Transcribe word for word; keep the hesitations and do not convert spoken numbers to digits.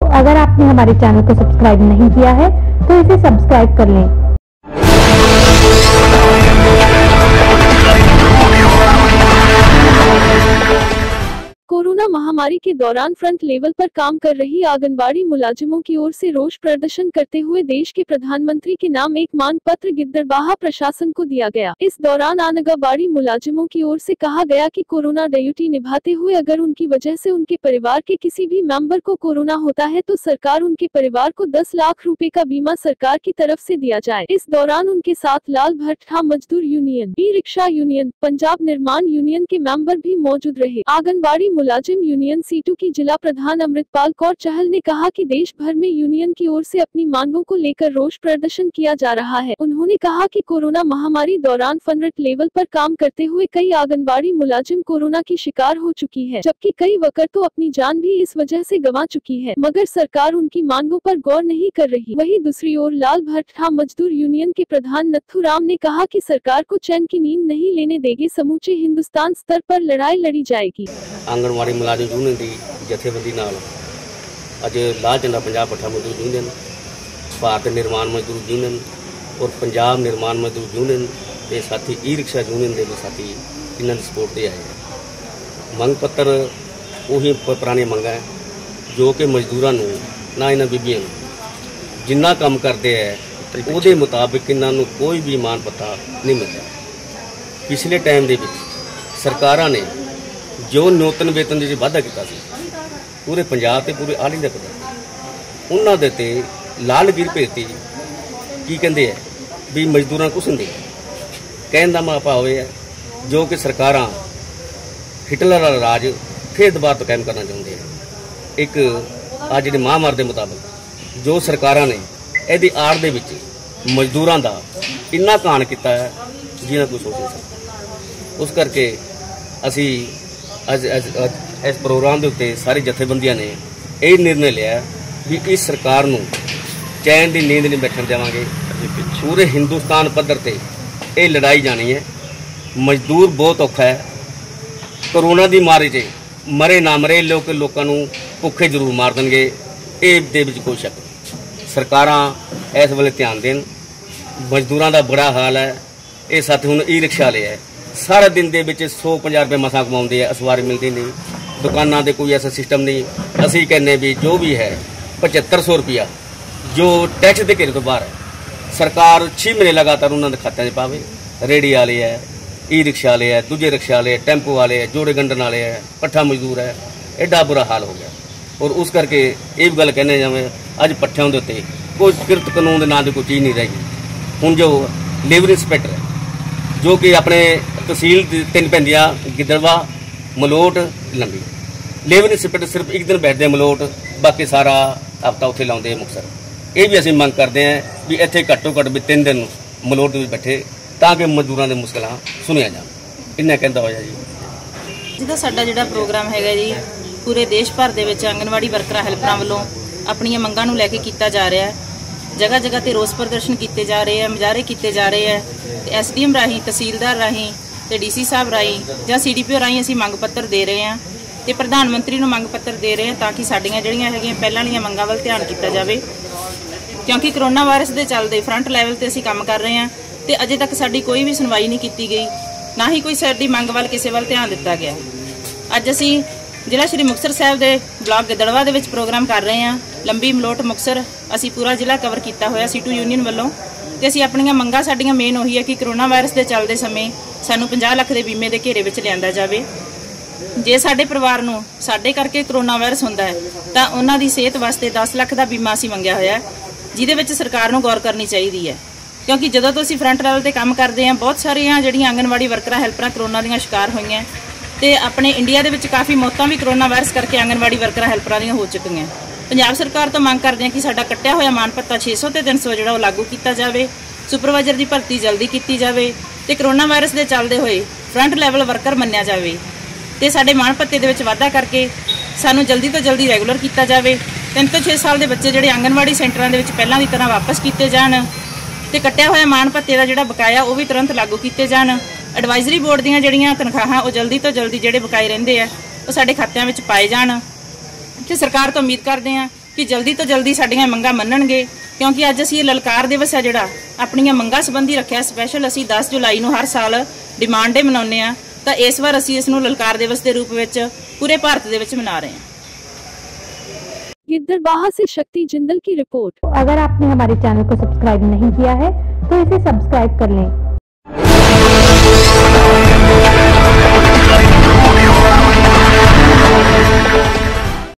अगर आपने हमारे चैनल को सब्सक्राइब नहीं किया है तो इसे सब्सक्राइब कर लें। कोरोना महामारी के दौरान फ्रंट लेवल पर काम कर रही आंगनबाड़ी मुलाजिमों की ओर से रोष प्रदर्शन करते हुए देश के प्रधानमंत्री के नाम एक मांग पत्र गिद्दड़बाहा प्रशासन को दिया गया। इस दौरान आंगनबाड़ी मुलाजिमों की ओर से कहा गया कि कोरोना ड्यूटी निभाते हुए अगर उनकी वजह से उनके परिवार के किसी भी मेंबर को कोरोना होता है तो सरकार उनके परिवार को दस लाख रुपए का बीमा सरकार की तरफ से दिया जाए। इस दौरान उनके साथ लाल भट्टा मजदूर union, e rickshaw union, Punjab निर्माण यूनियन के मेंबर भी मौजूद रहे। आंगनबाड़ी मुलाजिम यूनियन सीटू की जिला प्रधान अमृतपाल कौर चहल ने कहा कि देश भर में यूनियन की ओर से अपनी मांगों को लेकर रोष प्रदर्शन किया जा रहा है। उन्होंने कहा कि कोरोना महामारी दौरान फ्रंट लेवल पर काम करते हुए कई आंगनबाड़ी मुलाजिम कोरोना की शिकार हो चुकी है, जबकि कई वर्कर तो अपनी जान भी इस वजह से गंवा चुकी है, मगर सरकार उनकी मांगों पर गौर नहीं कर रही। वहीं दूसरी ओर लाल भट्टा मजदूर यूनियन के प्रधान नथू राम ने कहा कि सरकार को चैन की नींद नहीं लेने देगी, समूचे हिंदुस्तान स्तर पर लड़ाई लड़ी जाएगी। आंगनबाड़ी मुलाजिम यूनियन की जथेबंदी नाल अज लाल झंडा पंजाब भट्टा मजदूर यूनियन, भारत निर्माण मजदूर यूनियन और पंजाब निर्माण मजदूर यूनियन के साथी ई रिक्शा यूनियन के भी साथी इन्हों की सपोर्ट से आए हैं। मंग पत्र उही पुरानी मंगा है जो कि मजदूरों ना इन्होंने बीबियों जिन्ना काम करते हैं वो मुताबिक इन्हों कोई भी मान पता नहीं मिलता। पिछले टाइम के सरकारों ने जो नूतन वेतन जी वाधा किया पूरे पंजाब ते पूरे आल इंडिया पता उन्होंने ते लालगिर भेजती की कहते हैं भी मजदूर कुछ नहीं कहने का भाव है जो कि सरकार हिटलर वाला राज फिर दोबारा तो कायम करना चाहते हैं। एक आज जी महामारी के मुताबिक जो सरकारों ने यदि आड़ दे विच मजदूरों का इन्ना कान किया है जिन्हें कोई सोच नहीं सकता। उस करके असी अज अज इस प्रोग्राम के उत्ते सारी जथेबंदियां ने यह निर्णय लिया भी इस सरकार नूं चैन की नींद नहीं बैठन देवांगे। पूरे हिंदुस्तान पद्धर ते ये लड़ाई जानी है। मजदूर बहुत औखा है। कोरोना की मारी च मरे ना मरे लोग लोगों नूं भुखे जरूर मार देंगे, ये कोई शक नहीं। सरकारां इस वेले ध्यान देन। मजदूरों का बड़ा हाल है। ये साथ हुण ई रिक्शा वाले है सारा दिन दे सौ पंजाह रुपये मसा कमाते हैं, असवारी मिलती नहीं, दुकानों के कोई ऐसा सिस्टम नहीं। असी कहने भी जो भी है पचहत्तर सौ रुपया जो टैक्स के घेरे तो बाहर है सरकार छे महीने लगातार उन्होंने खात्या च पावे। रेहड़ी वाले है, ई रिक्शा वाले है, दूजे रिक्शा वाले है, टैंपो वाले है, जोड़े गंढन वाले है, पट्ठा मजदूर है, एडा बुरा हाल हो गया। और उस करके ये भी गल कहने जावे अज पट्ठियों के उत्ते कोई किरत कानून के नाम की कोई चीज़ नहीं रहेगी। हुण जो लेबर इंस्पैक्टर है जो कि अपने तहसील तीन पैंदियां गिद्दड़वा मलोट लंबी लेबर इंस्पैक्टर सिर्फ एक दिन बैठते हैं मलोट, बाकी सारा हफ्ता उत्थे लाते मुक्तसर। ये भी असीं मंग करते हैं भी इत्थे घट्टो घट्ट भी तीन दिन मलोट में बैठे ताकि मजदूरों की मुश्किल सुनिया जाए। इन्ना कहता होया जी जिहदा साडा जिहड़ा प्रोग्राम हैगा जी पूरे देश भर दे विच आंगनवाड़ी वर्करां हैल्परां वल्लों अपणियां मंगां नूं लैके कीता जा रहा है। जगह जगह ते रोस प्रदर्शन किए जा रहे हैं, मुजाहरे किए जा रहे हैं। S D M Rahi, tehsildar Rahi ते डी सी साहब राही जां सी डी पी ओ राही असीं मंग पत्र दे रहे हैं ते प्रधानमंत्री नूं मंग पत्र दे रहे हैं ताकि साडीआं जिहड़ियां हैगीआं पहलां वालीआं मंगां वल ध्यान किया जाए। क्योंकि करोना वायरस के चलते फ्रंट लैवल ते असीं काम कर रहे हैं ते अजे तक साडी कोई भी सुनवाई नहीं की गई, ना ही कोई साडी मंग वल किसी वल ध्यान दिता गया। अज असीं जिला श्री मुक्तसर साहब के ब्लॉक गिद्दड़वा दे विच प्रोग्राम कर रहे हैं। लंबी मलोट मुक्तसर असीं पूरा जिला कवर किया होया सीटू यूनियन वालों ते असीं अपणियां मंगां साडीआं मेन उही है कि करोना वायरस के चलते समय सानूं पचास लाख के बीमे के घेरे विच लिआंदा जावे। जे साडे परिवार नूं साडे करके करोना वायरस हुंदा है तां उन्हां दी सेहत वास्ते दस लाख का बीमा असीं मंगिया होया है, जिहदे विच सरकार नूं गौर करनी चाहीदी है। क्योंकि जदों तो असीं फ्रंट लैवल ते काम करदे हां बहुत सारियां जिहड़ियां आंगनवाड़ी वर्करां हैल्परां करोना दीयां शिकार होईआं ते अपने इंडिया दे विच काफ़ी मौतां भी करोना वायरस करके आंगनवाड़ी वर्करां हैल्परां दीयां हो चुकीआं। पंजाब सरकार तो मंग करदे हां कि साडा कट्टिया होया मान भत्ता छे सौ ते तीन सौ जिहड़ा लागू किया जाए, सुपरवाइजर की भर्ती जल्दी की जाए ते करोना वायरस के चलते हुए फ्रंट लैवल वर्कर मन्निया जाए ते साडे मान भत्ते दे विच वाधा करके सानूं जल्दी तो जल्दी रैगूलर किया जाए। तीन तो छे साल के बच्चे जिहड़े आंगनवाड़ी सेंटरां दे विच पहलां दी तरह वापस किए जाण ते कट्टिया होया मान भत्ते का जिहड़ा बकाया वो भी तुरंत लागू किए जाण। एडवाइजरी बोर्ड दीयां जिहड़ियां तनखाहां वो जल्दी तो जल्दी जिहड़े बकाए रहिंदे आ वो साडे खात्यां विच पाए जाण ते सरकार तो उम्मीद करदे आ कि जल्दी तो जल्दी साडियां मंगां मन्नणगे, क्योंकि अज असीं ललकार दिवस है जिहड़ा अपणीਆਂ मंगां संबंधी रखिया स्पैशल। असीं दस जुलाई नूं हर साल डिमांड डे मनाउने आ, ਤਾਂ इस बार असीं इस नूं ललकार दिवस के रूप में पूरे भारत दे विच मना रहे हैं। गिद्दरबाहा से शक्ति जिंदल की रिपोर्ट। अगर आपने हमारे चैनल को सब्सक्राइब नहीं किया है तो इसे सब्सक्राइब कर लें